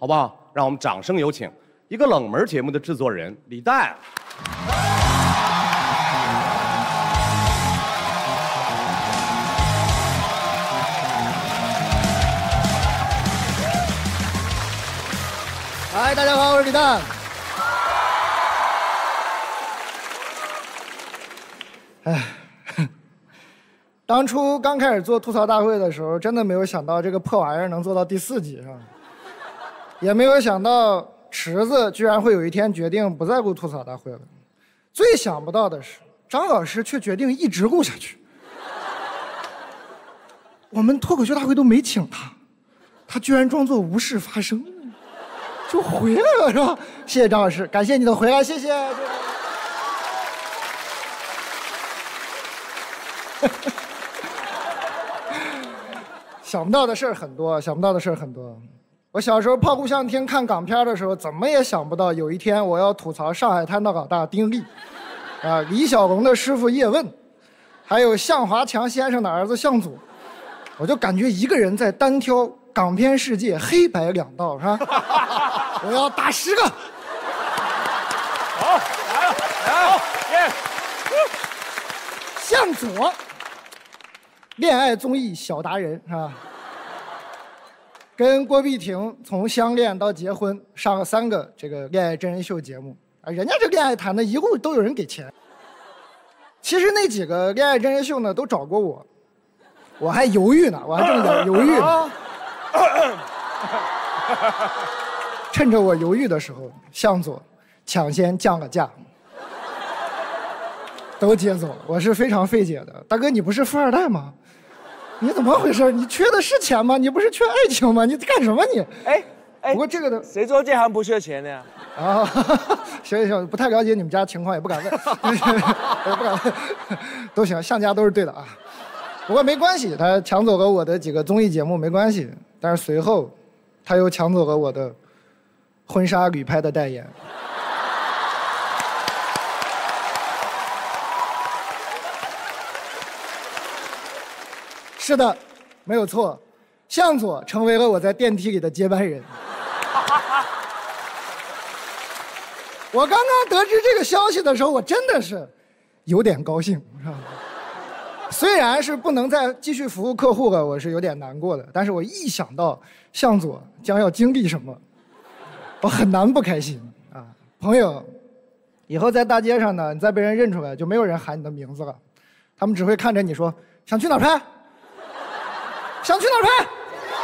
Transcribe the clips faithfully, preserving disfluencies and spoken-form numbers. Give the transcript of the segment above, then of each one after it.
好不好？让我们掌声有请一个冷门节目的制作人李诞。 嗨，大家好，我是李诞。哎，当初刚开始做吐槽大会的时候，真的没有想到这个破玩意儿能做到第四集，是吧？也没有想到池子居然会有一天决定不再录吐槽大会了。最想不到的是，张老师却决定一直录下去。我们脱口秀大会都没请他，他居然装作无事发生。就回来了是吧？谢谢张老师，感谢你的回来，谢谢。想不到的事儿很多，想不到的事儿很多。我小时候泡录像厅看港片的时候，怎么也想不到有一天我要吐槽上海滩的老大丁力，啊，李小龙的师傅叶问，还有向华强先生的儿子向佐，我就感觉一个人在单挑港片世界黑白两道，是吧？我要打十个。 好，来了，来了，耶！ 向佐，恋爱综艺小达人是吧？跟郭碧婷从相恋到结婚，上了三个这个恋爱真人秀节目啊，人家这恋爱谈的一路都有人给钱。其实那几个恋爱真人秀呢，都找过我，我还犹豫呢，我还正在犹豫呢。趁着我犹豫的时候，向佐抢先降了价，都接走了。我是非常费解的，大哥，你不是富二代吗？你怎么回事？你缺的是钱吗？你不是缺爱情吗？你干什么你？ 哎哎， 不过这个的， 谁说这行不缺钱的呀？ 啊，行行，不太了解你们家情况，也不敢问，也不敢问，都行，向家都是对的啊。不过没关系，他抢走了我的几个综艺节目没关系，但是随后他又抢走了我的婚纱旅拍的代言。是的，没有错，向佐成为了我在电梯里的接班人。我刚刚得知这个消息的时候，我真的是有点高兴，是吧？虽然是不能再继续服务客户了，我是有点难过的，但是我一想到向佐将要经历什么，我很难不开心啊！朋友，以后在大街上呢，你再被人认出来，就没有人喊你的名字了，他们只会看着你说：“想去哪儿拍？想去哪儿拍？”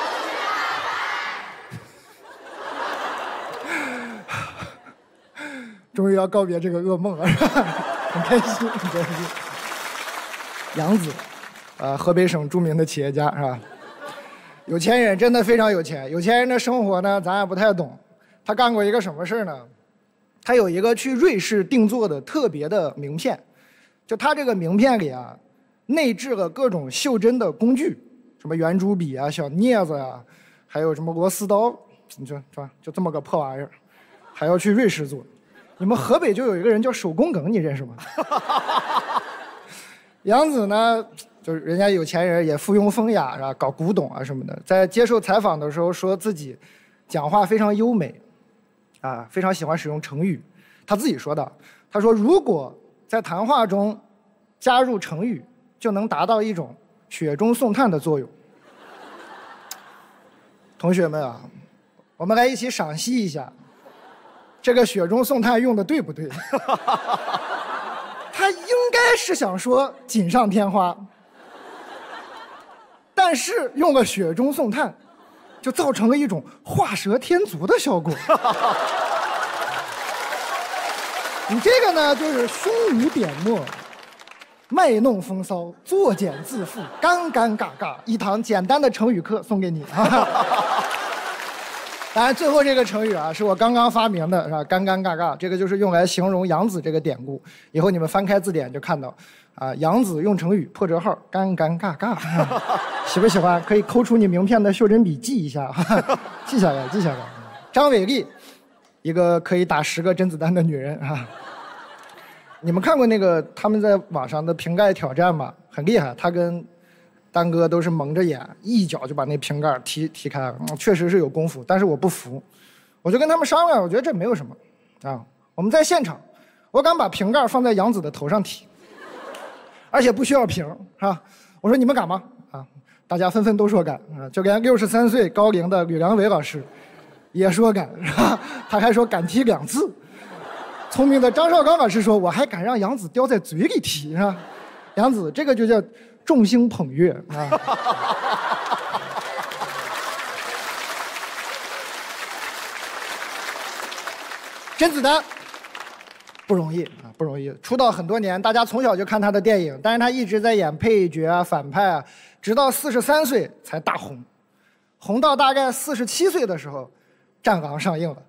终于要告别这个噩梦了，是吧？很开心，很开心。杨子，呃，河北省著名的企业家，是吧？有钱人真的非常有钱，有钱人的生活呢，咱也不太懂。他干过一个什么事呢？他有一个去瑞士定做的特别的名片，就他这个名片里啊，内置了各种袖珍的工具，什么圆珠笔啊、小镊子啊，还有什么螺丝刀，你说是吧？就这么个破玩意儿，还要去瑞士做。你们河北就有一个人叫手工梗，你认识吗？杨子呢，就是人家有钱人，也附庸风雅，是吧？搞古董啊什么的。在接受采访的时候，说自己讲话非常优美，啊，非常喜欢使用成语。他自己说的，他说如果在谈话中加入成语，就能达到一种雪中送炭的作用。同学们啊，我们来一起赏析一下，这个雪中送炭用的对不对？他应该是想说锦上添花，但是用了雪中送炭，就造成了一种画蛇添足的效果。你这个呢，就是胸无点墨，卖弄风骚，作茧自缚，尴尴尬尬。一堂简单的成语课送给你啊！当然，最后这个成语啊，是我刚刚发明的，是吧？尴尴尬尬，这个就是用来形容杨子这个典故。以后你们翻开字典就看到，啊，杨子用成语破折号，尴尴尬尬。喜不喜欢？可以抠出你名片的袖珍笔记一下，记下来，记下来。张伟丽，一个可以打十个甄子丹的女人啊。你们看过那个他们在网上的瓶盖挑战吗？很厉害，他跟丹哥都是蒙着眼，一脚就把那瓶盖踢踢开了，嗯，确实是有功夫，但是我不服，我就跟他们商量，我觉得这没有什么，啊，我们在现场，我敢把瓶盖放在杨紫的头上踢，而且不需要瓶，是吧？我说你们敢吗？啊，大家纷纷都说敢啊，就连六十三岁高龄的吕良伟老师也说敢，是吧？他还说敢踢两次。聪明的张绍刚老师说，我还敢让杨紫叼在嘴里踢，是吧？杨紫，这个就叫众星捧月啊！甄子丹不容易啊，不容易。出道很多年，大家从小就看他的电影，但是他一直在演配角啊、反派啊，直到四十三岁才大红，红到大概四十七岁的时候，《战狼》上映了。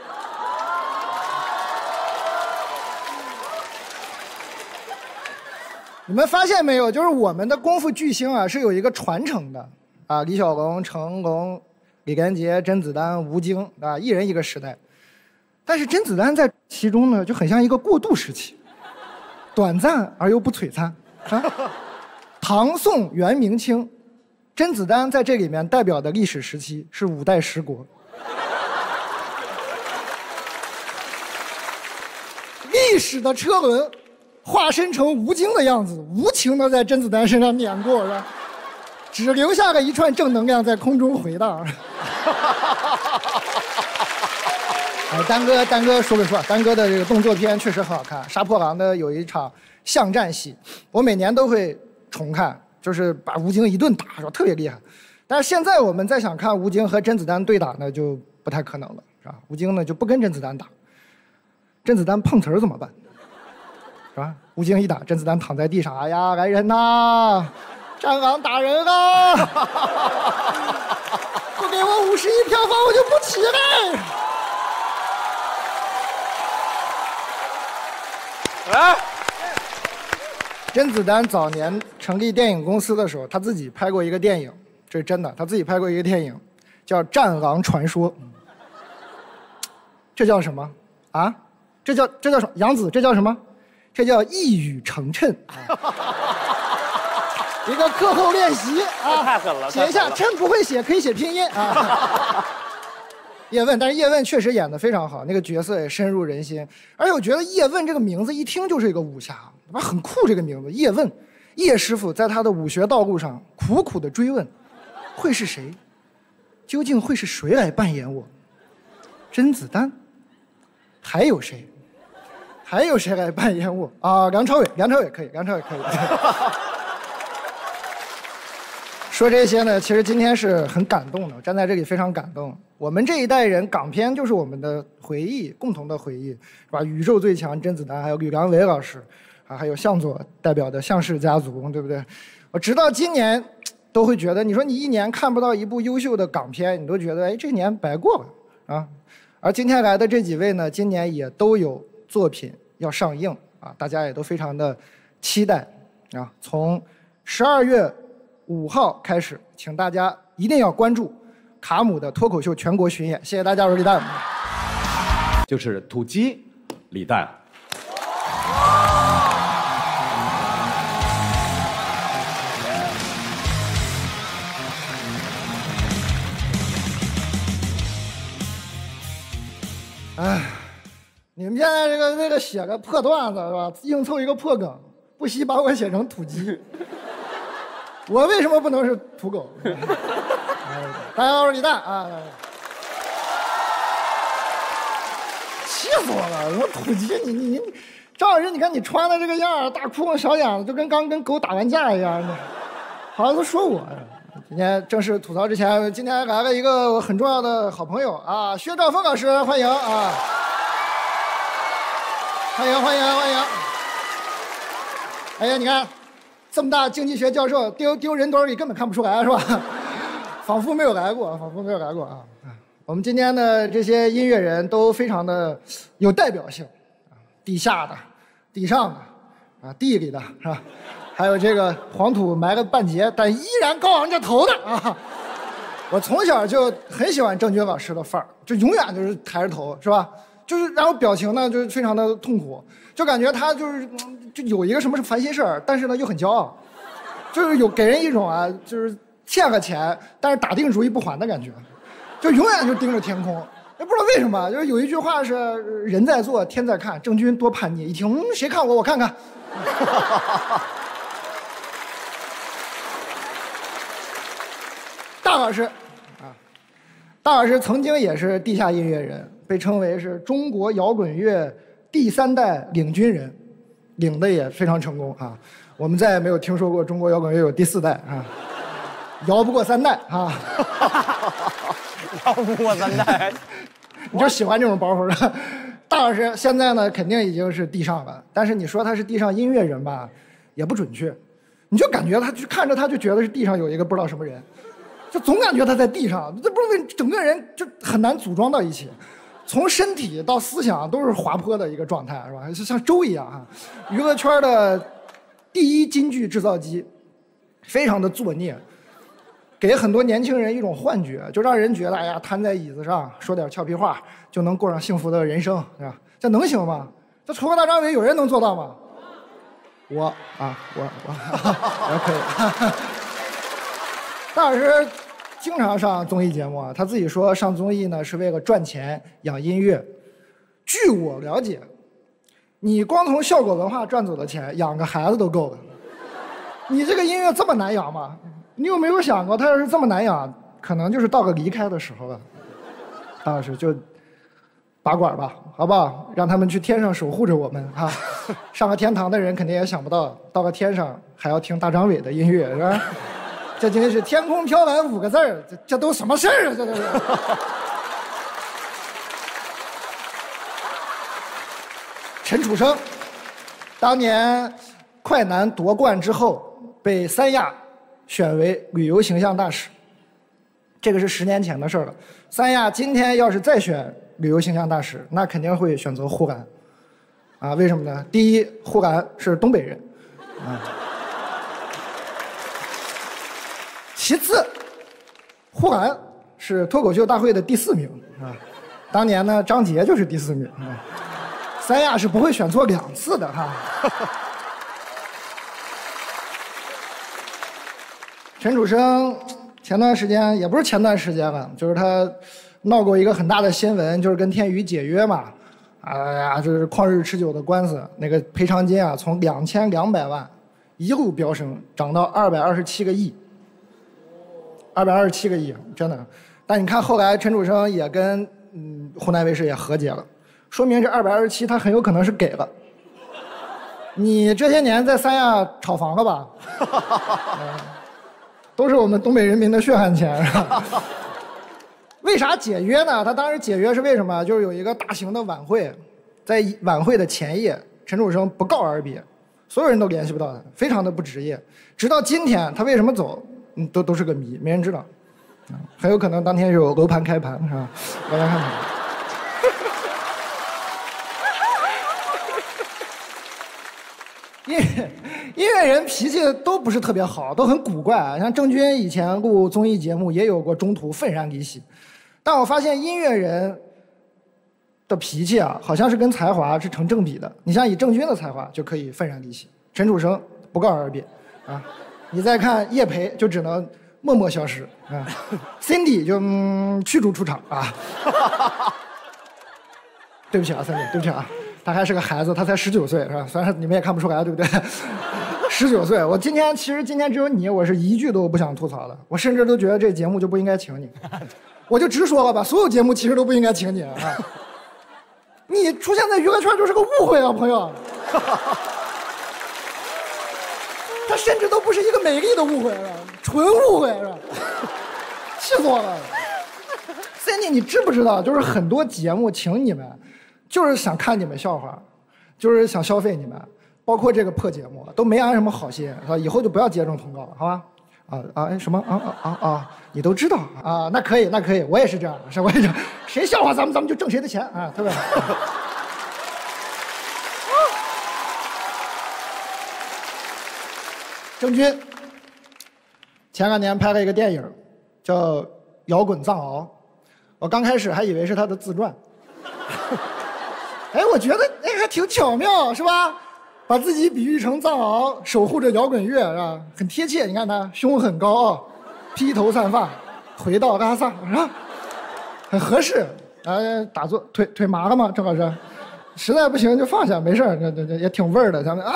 你们发现没有？就是我们的功夫巨星啊，是有一个传承的啊，李小龙、成龙、李连杰、甄子丹、吴京啊，一人一个时代。但是甄子丹在其中呢，就很像一个过渡时期，短暂而又不璀璨啊。唐宋元明清，甄子丹在这里面代表的历史时期是五代十国。历史的车轮化身成吴京的样子，无情的在甄子丹身上碾过，是吧？只留下了一串正能量在空中回荡。哎，丹哥，丹哥说个说，丹哥的这个动作片确实很好看，《杀破狼》的有一场巷战戏，我每年都会重看，就是把吴京一顿打，是吧？特别厉害。但是现在我们再想看吴京和甄子丹对打呢，就不太可能了，是吧？吴京呢就不跟甄子丹打，甄子丹碰瓷儿怎么办？是吧？吴京一打，甄子丹躺在地上，哎呀，来人呐！战狼打人啊！不给我五十亿票房，我就不起来！ 来， 甄子丹早年成立电影公司的时候，他自己拍过一个电影，这是真的，他自己拍过一个电影，叫《战狼传说》。这叫什么啊？这叫这叫什么？杨紫，这叫什么？这叫一语成谶。一个课后练习啊， 太狠了， 写一下。谶不会写，可以写拼音啊。叶问，但是叶问确实演得非常好，那个角色也深入人心。而且我觉得叶问这个名字一听就是一个武侠，很酷。这个名字叶问，叶师傅在他的武学道路上苦苦的追问，会是谁？究竟会是谁来扮演我？甄子丹？还有谁？还有谁来扮演我啊？梁朝伟，梁朝伟可以，梁朝伟可以。说这些呢，其实今天是很感动的，站在这里非常感动。我们这一代人，港片就是我们的回忆，共同的回忆，是吧？宇宙最强甄子丹，还有吕良伟老师，啊，还有向佐代表的向氏家族，对不对？我直到今年都会觉得，你说你一年看不到一部优秀的港片，你都觉得哎，这年白过了啊。而今天来的这几位呢，今年也都有作品要上映啊，大家也都非常的期待啊。从十二月五号开始，请大家一定要关注卡姆的脱口秀全国巡演。谢谢大家，我是李诞。 就是土鸡李诞。 哎，你们现在这个这个写个破段子是吧？硬凑一个破梗，不惜把我写成土鸡。我为什么不能是土狗？大家好，我是李诞啊！气死我了！我土鸡，你你你，赵老师，你看你穿的这个样，大窟窿小眼子，就跟刚跟狗打完架一样的，好像都说我。今天正式吐槽之前，今天来了一个我很重要的好朋友啊，薛兆丰老师，欢迎啊！欢迎欢迎欢迎！哎呀，你看。这么大经济学教授丢丢人堆里根本看不出来是吧？仿佛没有来过，仿佛没有来过啊！我们今天的这些音乐人都非常的有代表性，地下的、地上的、啊地里的是吧？还有这个黄土埋了半截但依然高昂着头的啊！我从小就很喜欢郑钧老师的范儿，就永远就是抬着头是吧？就是然后表情呢就是非常的痛苦，就感觉他就是。就有一个什么是烦心事儿，但是呢又很骄傲， 就是有给人一种啊，就是欠个钱，但是打定主意不还的感觉，就永远就盯着天空。也不知道为什么，就是有一句话是“人在做，天在看”，郑钧多叛逆。一听，嗯，谁看我，我看看。大老师，啊，大老师曾经也是地下音乐人，被称为是中国摇滚乐第三代领军人，领的也非常成功啊。我们再也没有听说过中国摇滚乐有第四代啊，摇不过三代啊， 摇不过三代， 你就喜欢这种包袱的。大老师现在呢，肯定已经是地上了，但是你说他是地上音乐人吧，也不准确，你就感觉他就看着他就觉得是地上有一个不知道什么人，就总感觉他在地上，这不是为整个人就很难组装到一起。从身体到思想都是滑坡的一个状态，是吧？就像粥一样哈。娱乐圈的第一金句制造机，非常的作孽，给很多年轻人一种幻觉，就让人觉得哎呀，瘫在椅子上说点俏皮话就能过上幸福的人生，是吧？这能行吗？这除了大张伟，有人能做到吗？我啊，我我我可以。大老师经常上综艺节目啊，他自己说上综艺呢是为了赚钱养音乐。据我了解，你光从效果文化赚走的钱，养个孩子都够了。你这个音乐这么难养吗？你有没有想过，他要是这么难养，可能就是到个离开的时候了。大老师就拔管吧，好不好？让他们去天上守护着我们啊！上了天堂的人肯定也想不到，到了天上还要听大张伟的音乐，是吧？这真是天空飘来五个字儿，这这都什么事儿啊？这都是。陈楚生，当年快男夺冠之后，被三亚选为旅游形象大使。这个是十年前的事儿了。三亚今天要是再选旅游形象大使，那肯定会选择呼兰。啊，为什么呢？第一，呼兰是东北人，啊。其次，呼兰是脱口秀大会的第四名啊，当年呢张杰就是第四名啊，三亚是不会选错两次的哈。陈楚生前段时间也不是前段时间了，就是他闹过一个很大的新闻，就是跟天娱解约嘛，哎呀，就是旷日持久的官司，那个赔偿金啊从两千两百万一路飙升，涨到二百二十七个亿。二百二十七个亿，真的。但你看后来陈楚生也跟嗯湖南卫视也和解了，说明这二百二十七他很有可能是给了。你这些年在三亚炒房了吧？嗯、都是我们东北人民的血汗钱，是吧？为啥解约呢？他当时解约是为什么？就是有一个大型的晚会，在晚会的前夜，陈楚生不告而别，所有人都联系不到他，非常的不职业。直到今天，他为什么走？嗯，都都是个谜，没人知道，很有可能当天有楼盘开盘，是吧？楼盘开盘。音乐音乐人脾气都不是特别好，都很古怪。像郑钧以前录综艺节目也有过中途愤然离席，但我发现音乐人的脾气啊，好像是跟才华是成正比的。你像以郑钧的才华就可以愤然离席，陈楚生不告而别，啊。你再看叶培，就只能默默消失啊 ，Cindy 就、嗯、驱逐出场啊。对不起啊 ，Cindy， 对不起啊，他还是个孩子，他才十九岁是吧？虽然你们也看不出来，对不对？十九岁，我今天其实今天只有你，我是一句都不想吐槽的，我甚至都觉得这节目就不应该请你，我就直说了吧，所有节目其实都不应该请你啊。你出现在娱乐圈就是个误会啊，朋友。他甚至都不是一个美丽的误会，纯误会，是吧？气死我了 ！Cindy， 你知不知道？就是很多节目请你们，就是想看你们笑话，就是想消费你们，包括这个破节目，都没安什么好心，是吧？以后就不要接这种通告了，好吧？啊啊哎什么啊啊啊啊！你都知道啊？那可以，那可以，我也是这样的，是我也是，谁笑话咱们，咱们就挣谁的钱啊，对吧？郑钧前两年拍了一个电影，叫《摇滚藏獒》，我刚开始还以为是他的自传。哎，我觉得哎还挺巧妙，是吧？ 把自己比喻成藏獒，守护着摇滚乐，是吧？很贴切。你看他胸很高傲，披头散发，腿到拉萨，是吧？很合适。哎，打坐腿腿麻了吗？郑老师，实在不行就放下，没事儿，这这这也挺味儿的。咱们、啊，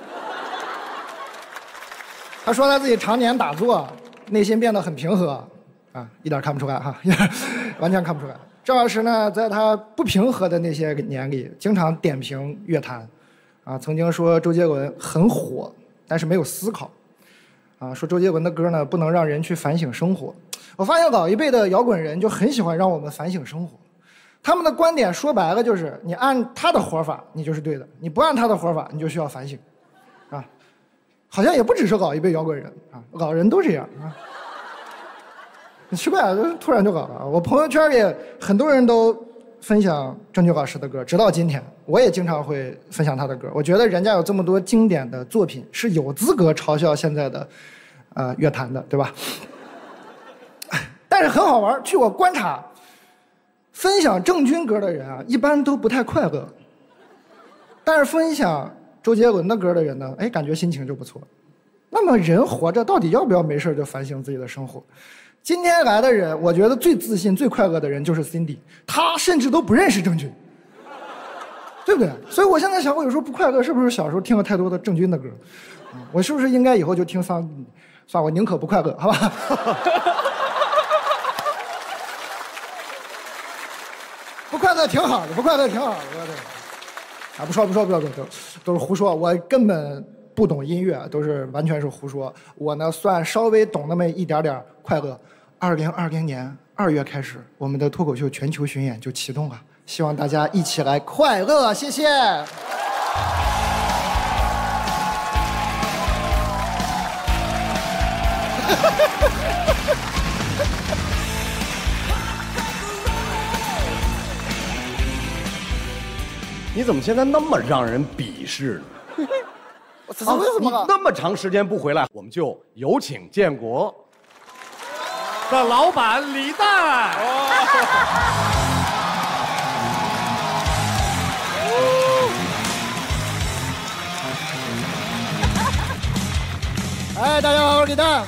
他说他自己常年打坐，内心变得很平和，啊，一点看不出来哈，完全看不出来。郑老师呢，在他不平和的那些年里，经常点评乐坛，啊，曾经说周杰伦很火，但是没有思考，啊，说周杰伦的歌呢不能让人去反省生活。我发现老一辈的摇滚人就很喜欢让我们反省生活，他们的观点说白了就是：你按他的活法，你就是对的；你不按他的活法，你就需要反省，啊，好像也不只是老一辈摇滚人啊，老人都这样啊。很奇怪，突然就搞了。我朋友圈里很多人都分享郑钧老师的歌，直到今天，我也经常会分享他的歌。我觉得人家有这么多经典的作品，是有资格嘲笑现在的，呃，乐坛的，对吧？但是很好玩，据我观察，分享郑钧歌的人啊，一般都不太快乐。但是分享周杰伦的歌的人呢，哎，感觉心情就不错。那么人活着到底要不要没事就反省自己的生活？今天来的人，我觉得最自信、最快乐的人就是 Cindy， 他甚至都不认识郑钧，对不对？所以我现在想，我有时候不快乐，是不是小时候听了太多的郑钧的歌？我是不是应该以后就听桑？算了，我宁可不快乐，好吧？不快乐挺好的，不快乐挺好的，啊，不说不说不说不说，都是胡说，我根本不懂音乐，都是完全是胡说。我呢，算稍微懂那么一点点快乐。二零二零年二月开始，我们的脱口秀全球巡演就启动了，希望大家一起来快乐，谢谢。 你怎么现在那么让人鄙视呢？ 我怎么你那么长时间不回来，我们就有请建国的老板李诞。 哎，大家好，我是李诞。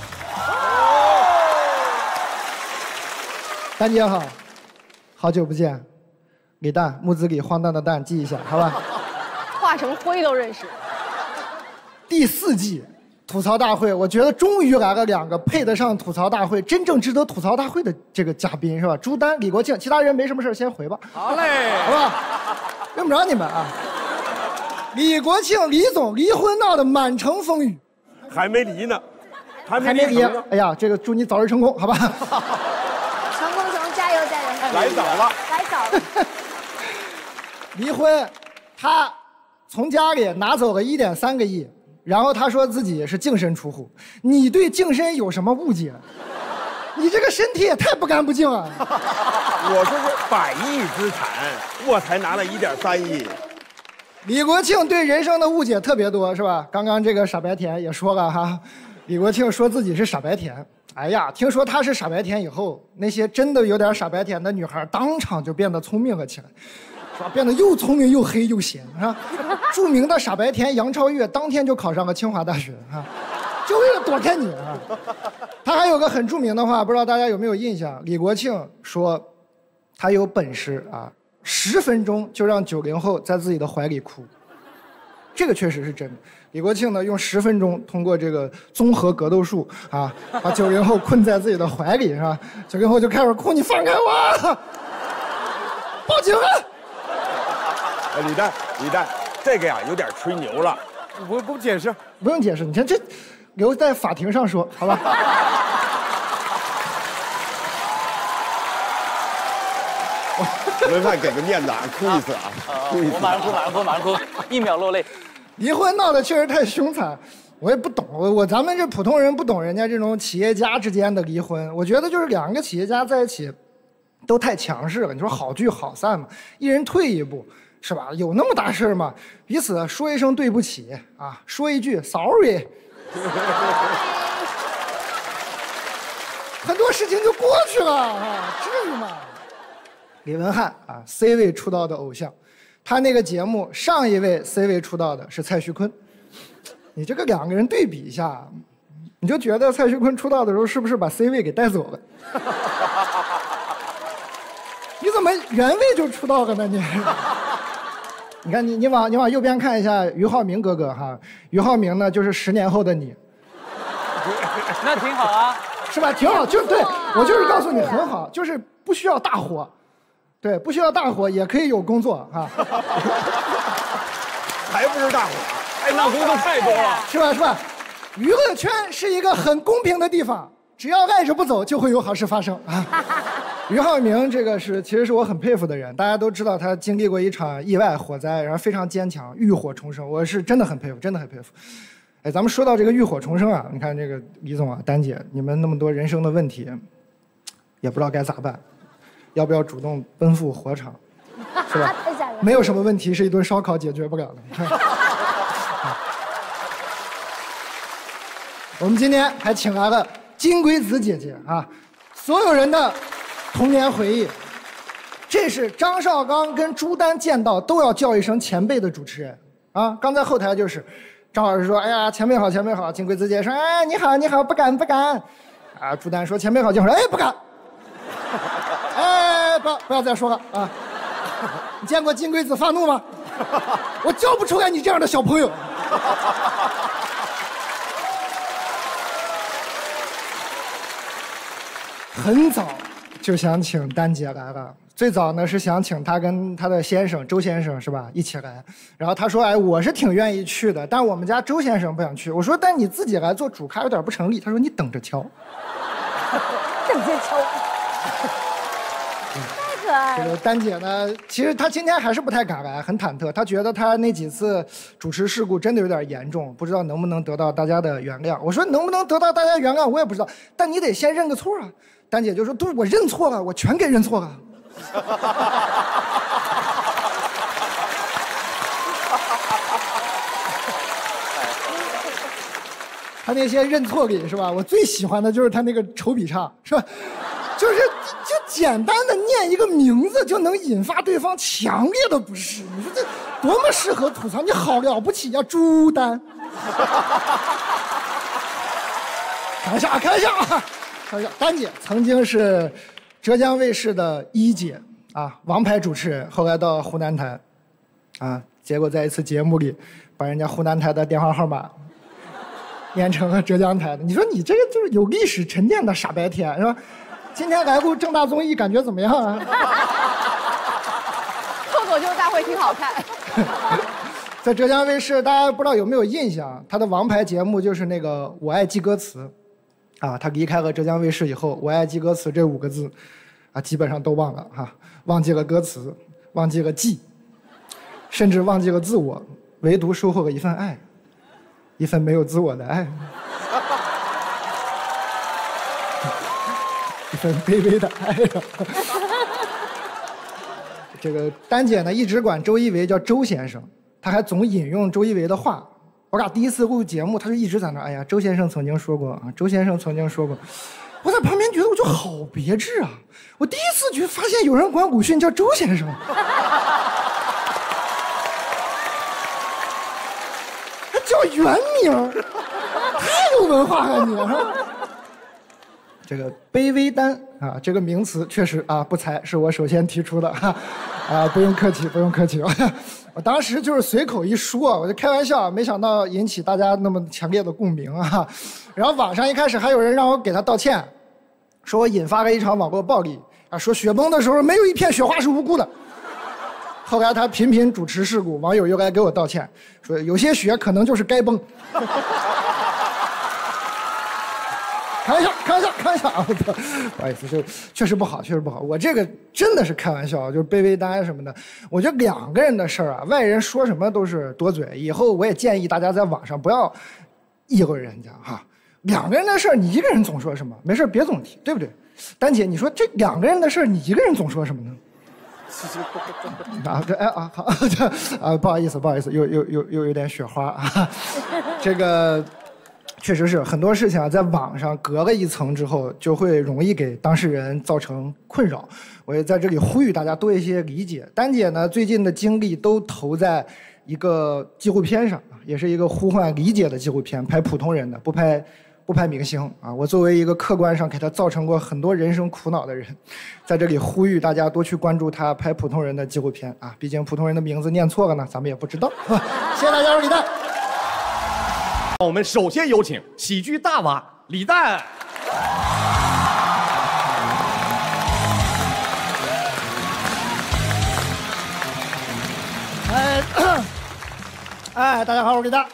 丹姐好，好久不见。李诞，木子李，荒诞的诞，记一下，好吧？ 化成灰都认识。 第四季吐槽大会，我觉得终于来了两个配得上吐槽大会、真正值得吐槽大会的这个嘉宾，是吧？朱丹、李国庆，其他人没什么事先回吧。 好嘞， 好吧？用不着你们啊。李国庆，李总离婚闹得满城风雨， 还没离呢，还没还没离。 成呢哎呀，这个祝你早日成功，好吧？ 成功成功，加油加油！ 来早了， 来早了。 离婚，他从家里拿走了一点三个亿，然后他说自己是净身出户。你对净身有什么误解？你这个身体也太不干不净了。 我这是百亿资产，我才拿了一点三亿。 李国庆对人生的误解特别多，是吧？刚刚这个傻白甜也说了哈，李国庆说自己是傻白甜。哎呀，听说他是傻白甜以后，那些真的有点傻白甜的女孩当场就变得聪明了起来。是吧？变得又聪明又黑又闲，是吧？著名的傻白甜杨超越当天就考上了清华大学，啊，就为了躲开你啊！他还有个很著名的话，不知道大家有没有印象？李国庆说，他有本事啊，十分钟就让九零后在自己的怀里哭。这个确实是真的。李国庆呢，用十分钟通过这个综合格斗术啊，把九零后困在自己的怀里，是吧？九零后就开始哭，你放开我！报警啊！ 哎，李诞，李诞，这个呀有点吹牛了。 不不解释， 不用解释，你看这留在法庭上说，好吧？ 文范给个面子啊，哭一次啊！哭一次。 我马上哭，马上哭，马上哭，一秒落泪。 离婚闹得确实太凶残，我也不懂，我我咱们这普通人不懂人家这种企业家之间的离婚，我觉得就是两个企业家在一起，都太强势了。你说好聚好散嘛，一人退一步。是吧？有那么大事吗？彼此说一声对不起啊，说一句 sorry， 很多事情就过去了啊，至于吗？李文翰啊 ，C 位出道的偶像， 他那个节目上一位 C 位出道的是蔡徐坤，你这个两个人对比一下，你就觉得蔡徐坤出道的时候是不是把 C 位给带走了？你怎么原位就出道了呢？你，你看你你往你往右边看一下俞灏明哥哥哈，俞灏明呢就是十年后的你， 那挺好啊， 是吧？挺好，就对我就是告诉你很好，就是不需要大火，对，不需要大火也可以有工作哈， 还不是大伙，哎，那工作太多了， 是吧？是吧？娱乐圈是一个很公平的地方，只要赖着不走，就会有好事发生啊。俞灏明这个是，其实是我很佩服的人。大家都知道他经历过一场意外火灾，然后非常坚强，浴火重生。我是真的很佩服，真的很佩服。哎，咱们说到这个浴火重生啊，你看这个李总啊、丹姐，你们那么多人生的问题，也不知道该咋办，要不要主动奔赴火场，是吧？ 太吓人了。 没有什么问题是一顿烧烤解决不了的。我们今天还请来了金龟子姐姐啊，所有人的童年回忆。这是张绍刚跟朱丹见到都要叫一声前辈的主持人啊。刚才后台就是张老师说：“哎呀，前辈好，前辈好。”金龟子姐说：“哎，你好，你好，不敢，不敢。”啊，朱丹说：“前辈好。”金说：“哎，不敢。”哎，不要不要再说了啊！你见过金龟子发怒吗？我教不出来你这样的小朋友。很早就想请丹姐来了，最早呢是想请她跟她的先生周先生是吧一起来，然后她说：“哎，我是挺愿意去的，但我们家周先生不想去。”我说：“但你自己来做主咖有点不成立。”她说：“你等着瞧。” 等着瞧。太可爱了。 这个丹姐呢，其实她今天还是不太敢来，很忐忑。她觉得她那几次主持事故真的有点严重，不知道能不能得到大家的原谅。我说能不能得到大家原谅，我也不知道，但你得先认个错啊。丹姐就说：“对，我认错了，我全给认错了。”他那些认错礼是吧？我最喜欢的就是他那个丑比唱是吧？就是就简单的念一个名字就能引发对方强烈的不适，你说这多么适合吐槽？你好了不起呀，朱丹！开玩笑啊，开玩笑啊！开玩笑。丹姐曾经是浙江卫视的一姐啊，王牌主持人，后来到湖南台，啊，结果在一次节目里把人家湖南台的电话号码念成了浙江台的。你说你这个就是有历史沉淀的傻白甜是吧？今天来录正大综艺，感觉怎么样啊？ 脱口秀大会挺好看。 在浙江卫视，大家不知道有没有印象？他的王牌节目就是那个《我爱记歌词》，啊，他离开了浙江卫视以后，“我爱记歌词”这五个字，啊，基本上都忘了哈、啊，忘记了歌词，忘记了记，甚至忘记了自我，唯独收获了一份爱，一份没有自我的爱。一份卑微的爱啊！这个丹姐呢，一直管周一围叫周先生，她还总引用周一围的话。我俩第一次录节目，她就一直在那，哎呀，周先生曾经说过啊，周先生曾经说过。我在旁边觉得我就好别致啊！我第一次就发现有人管鲁迅叫周先生，还叫原名，太有文化了你！这个卑微丹啊，这个名词确实啊不才，是我首先提出的哈，啊不用客气，不用客气。我当时就是随口一说，我就开玩笑，没想到引起大家那么强烈的共鸣啊。然后网上一开始还有人让我给他道歉，说我引发了一场网络暴力啊，说雪崩的时候没有一片雪花是无辜的。后来他频频主持事故，网友又来给我道歉，说有些雪可能就是该崩。开玩笑，开玩笑，开玩笑啊！不好意思，就确实不好，确实不好。我这个真的是开玩笑，就是卑微丹什么的。我觉得两个人的事儿啊，外人说什么都是多嘴。以后我也建议大家在网上不要议论人家哈。两个人的事儿，你一个人总说什么？没事别总提，对不对？丹姐，你说这两个人的事儿，你一个人总说什么呢？啊，这哎啊好，这啊不好意思，不好意思，又又又又有点雪花啊。这个。 确实是很多事情啊，在网上隔了一层之后，就会容易给当事人造成困扰。我也在这里呼吁大家多一些理解。丹姐呢，最近的精力都投在一个纪录片上，也是一个呼唤理解的纪录片，拍普通人的，不拍不拍明星啊。我作为一个客观上给他造成过很多人生苦恼的人，在这里呼吁大家多去关注他拍普通人的纪录片啊。毕竟普通人的名字念错了呢，咱们也不知道。谢谢大家，我是李诞。 我们首先有请喜剧大娃李诞。 哎，哎，大家好，我是李诞。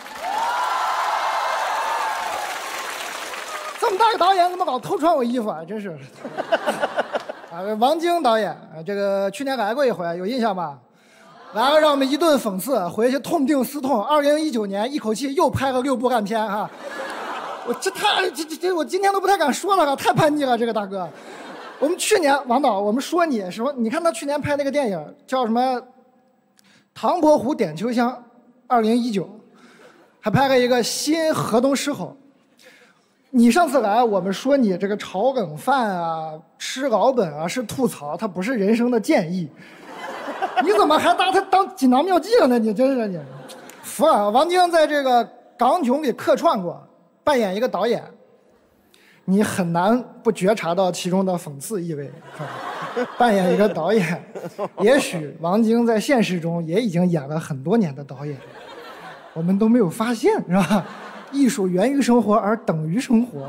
这么大个导演，怎么老偷穿我衣服啊？真是。啊，王晶导演，这个去年来过一回，有印象吧？来了，让我们一顿讽刺，回去痛定思痛。二零一九年一口气又拍了六部烂片哈，我这太这这这，我今天都不太敢说了哈，太叛逆了，这个大哥。我们去年王导，我们说你说，你看他去年拍那个电影叫什么《唐伯虎点秋香》，二零一九，还拍了一个新河东狮吼。你上次来，我们说你这个炒冷饭啊、吃老本啊是吐槽，它不是人生的建议。你怎么还拿它当锦囊妙计了呢？你真是你，服了！王晶在这个《港囧》里客串过，扮演一个导演，你很难不觉察到其中的讽刺意味。扮演一个导演，也许王晶在现实中也已经演了很多年的导演，我们都没有发现，是吧？艺术源于生活而等于生活。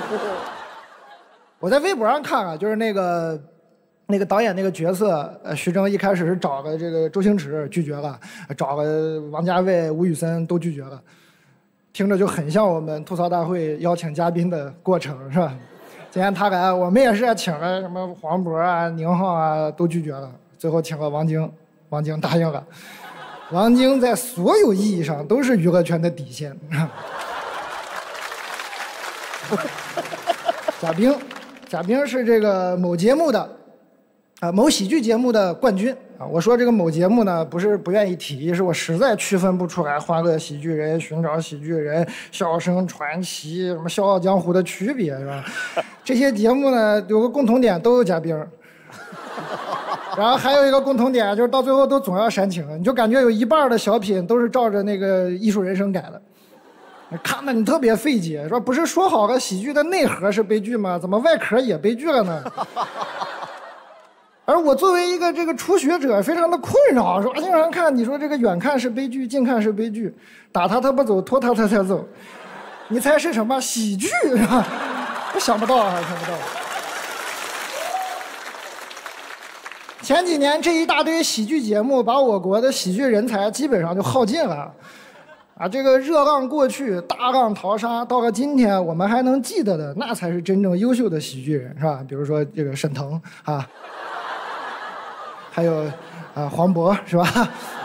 我在微博上看啊，就是那个。那个导演那个角色，呃，徐峥一开始是找个这个周星驰拒绝了，找个王家卫、吴宇森都拒绝了，听着就很像我们吐槽大会邀请嘉宾的过程，是吧？今天他来，我们也是请了什么黄渤啊、宁浩啊都拒绝了，最后请了王晶，王晶答应了。王晶在所有意义上都是娱乐圈的底线。贾冰，贾冰是这个某节目的。啊，某喜剧节目的冠军啊！我说这个某节目呢，不是不愿意提，是我实在区分不出来《欢乐喜剧人》《寻找喜剧人》《笑声传奇》什么《笑傲江湖》的区别，是吧？这些节目呢有个共同点，都有嘉宾，然后还有一个共同点就是到最后都总要煽情，你就感觉有一半的小品都是照着那个艺术人生改的，看得你特别费解，说不是说好了喜剧的内核是悲剧吗？怎么外壳也悲剧了呢？而我作为一个这个初学者，非常的困扰，说经常看你说这个远看是悲剧，近看是悲剧，打他他不走，拖他他才走，你猜是什么喜剧是吧？我想不到啊，想不到。前几年这一大堆喜剧节目，把我国的喜剧人才基本上就耗尽了，啊，这个热浪过去，大浪淘沙，到了今天我们还能记得的，那才是真正优秀的喜剧人，是吧？比如说这个沈腾啊。还有，啊，黄渤是吧？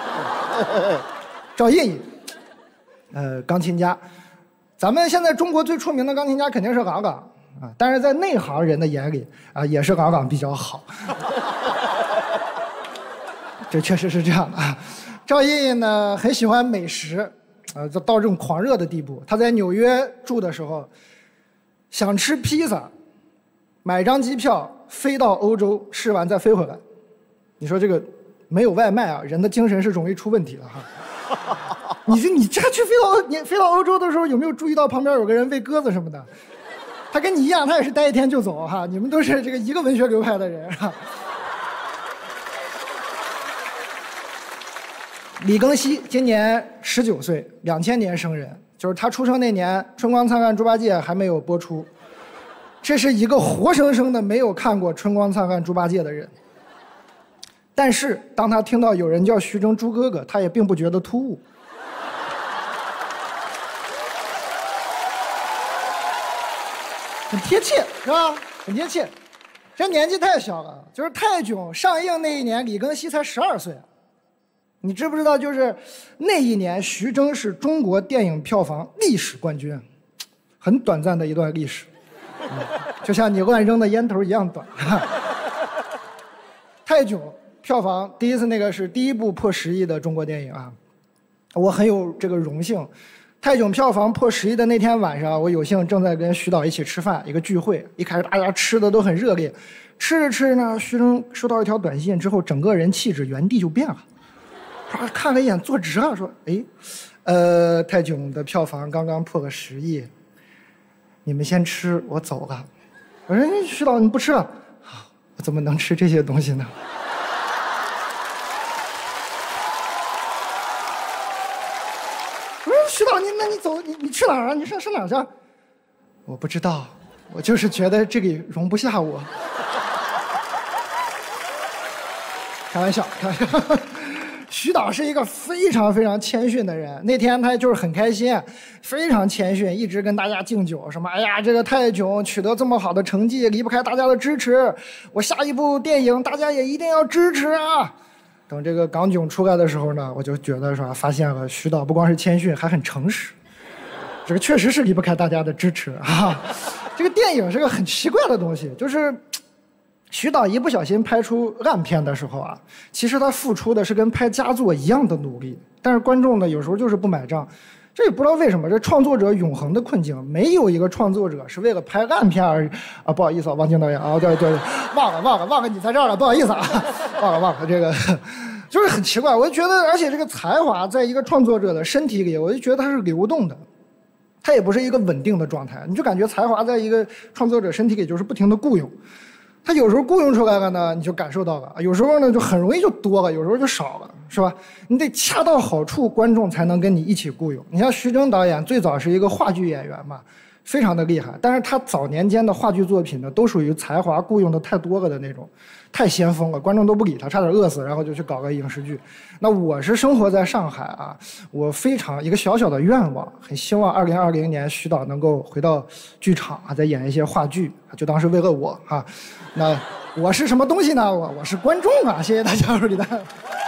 赵胤胤，呃，钢琴家。咱们现在中国最出名的钢琴家肯定是郎朗啊，但是在内行人的眼里啊，也是郎朗比较好。这确实是这样的啊。赵胤胤呢，很喜欢美食，啊，到这种狂热的地步。他在纽约住的时候，想吃披萨，买张机票飞到欧洲，吃完再飞回来。你说这个没有外卖啊，人的精神是容易出问题的哈。你这你这去飞到你飞到欧洲的时候，有没有注意到旁边有个人喂鸽子什么的？他跟你一样，他也是待一天就走哈。你们都是这个一个文学流派的人哈。李庚希今年十九岁，两千年生人，就是他出生那年《春光灿烂猪八戒》还没有播出。这是一个活生生的没有看过《春光灿烂猪八戒》的人。但是当他听到有人叫徐峥猪哥哥，他也并不觉得突兀。很贴切，是吧？很贴切。这年纪太小了，就是《泰囧》上映那一年，李庚希才十二岁。你知不知道，就是那一年，徐峥是中国电影票房历史冠军，很短暂的一段历史，嗯、就像你乱扔的烟头一样短。泰囧票房第一次那个是第一部破十亿的中国电影啊，我很有这个荣幸， 泰囧票房破十亿的那天晚上，我有幸正在跟徐导一起吃饭，一个聚会。一开始大家吃的都很热烈，吃着吃着呢，徐峥收到一条短信之后，整个人气质原地就变了。他看了一眼，坐直了，说：“哎，呃，泰囧的票房刚刚破了十亿，你们先吃，我走了。”我说：“徐导，你不吃了？我怎么能吃这些东西呢？”我说：“徐导，你那你走，你你去哪儿啊？你上上哪儿去？”我不知道，我就是觉得这里容不下我。开玩笑，开玩笑。徐导是一个非常非常谦逊的人，那天他就是很开心，非常谦逊，一直跟大家敬酒，什么哎呀，这个泰囧取得这么好的成绩，离不开大家的支持，我下一部电影大家也一定要支持啊。等这个港囧出来的时候呢，我就觉得是吧，发现了徐导不光是谦逊，还很诚实，这个确实是离不开大家的支持啊。这个电影是个很奇怪的东西，就是徐导一不小心拍出烂片的时候啊，其实他付出的是跟拍佳作一样的努力，但是观众呢有时候就是不买账，这也不知道为什么。这创作者永恒的困境，没有一个创作者是为了拍烂片而啊，不好意思啊，王晶导演啊，对对对，忘了忘了忘了你在这儿了，不好意思啊，忘了忘了这个，就是很奇怪。我就觉得，而且这个才华在一个创作者的身体里，我就觉得它是流动的。它也不是一个稳定的状态，你就感觉才华在一个创作者身体里就是不停的雇佣。他有时候雇佣出来了呢，你就感受到了；有时候呢，就很容易就多了，有时候就少了，是吧？你得恰到好处，观众才能跟你一起雇佣。你像徐峥导演，最早是一个话剧演员嘛，非常的厉害，但是他早年间的话剧作品呢，都属于才华雇佣的太多了的那种，太先锋了，观众都不理他，差点饿死，然后就去搞个影视剧。那我是生活在上海啊，我非常一个小小的愿望，很希望二零二零年徐导能够回到剧场啊，再演一些话剧，就当是为了我啊。那我是什么东西呢？我我是观众啊！谢谢大家，我是李诞。